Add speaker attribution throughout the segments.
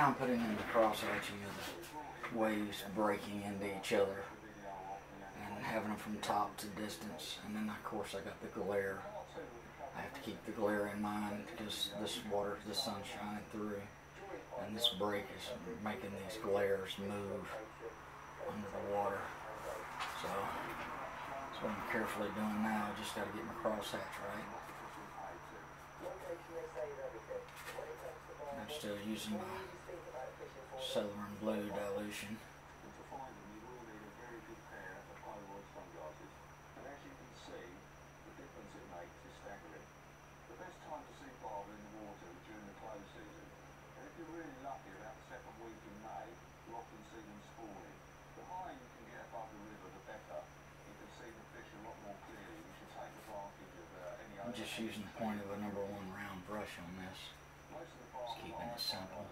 Speaker 1: now I'm putting in the cross hatching of the waves breaking into each other and having them from top to distance. And then of course I got the glare. I have to keep the glare in mind because this water, the sun's shining through, and this break is making these glares move under the water. So that's what I'm carefully doing now. I just got to get my crosshatch right. I'm still using my Southern Blue dilution. I'm just using the point of a #1 round brush on this. Just keeping it simple.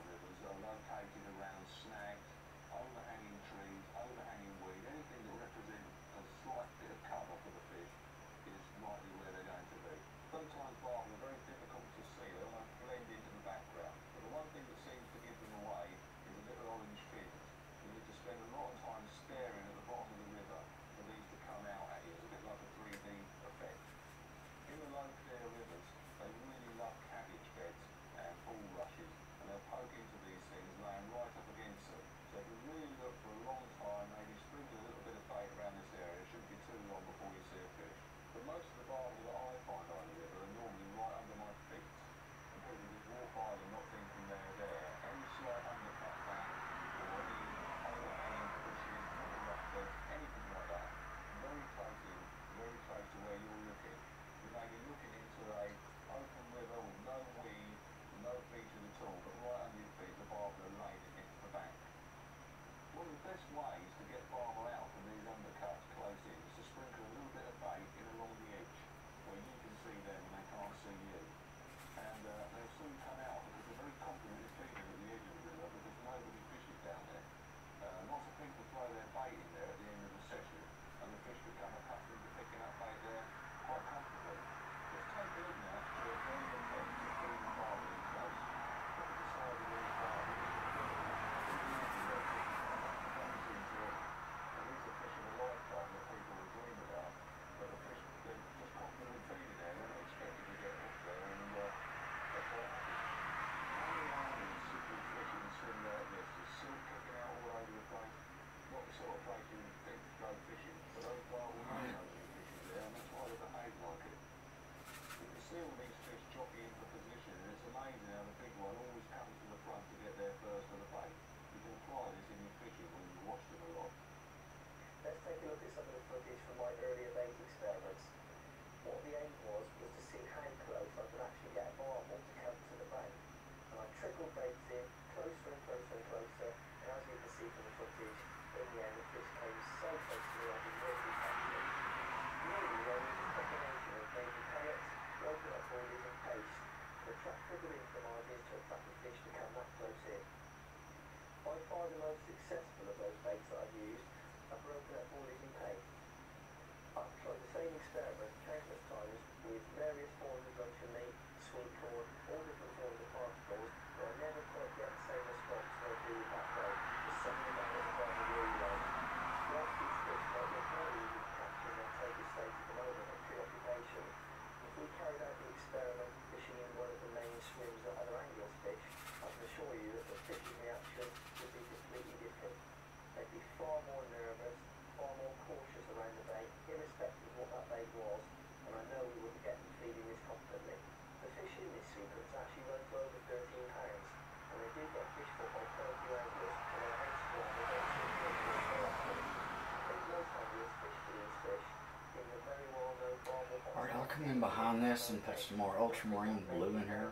Speaker 1: I'll come in behind this and put some more ultramarine blue in here,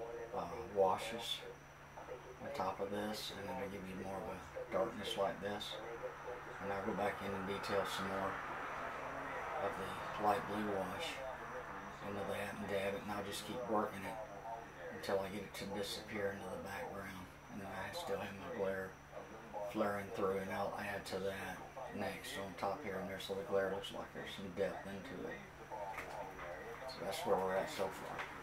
Speaker 1: washes on top of this, and then it'll give you more of a darkness like this. And I'll go back in and detail some more of the light blue wash into that and dab it, and I'll just keep working it until I get it to disappear into the background. And then I still have my glare flaring through, and I'll add to that next on top here and there so the glare looks like there's some depth into it. So that's where we're at so far.